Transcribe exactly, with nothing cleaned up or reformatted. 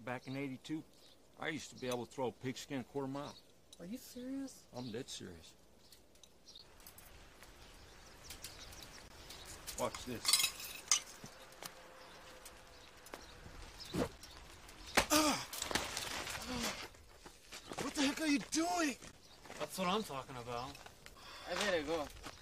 back in eighty-two, I used to be able to throw a pigskin a quarter mile. Are you serious? I'm dead serious. Watch this. What the heck are you doing? That's what I'm talking about. I better go.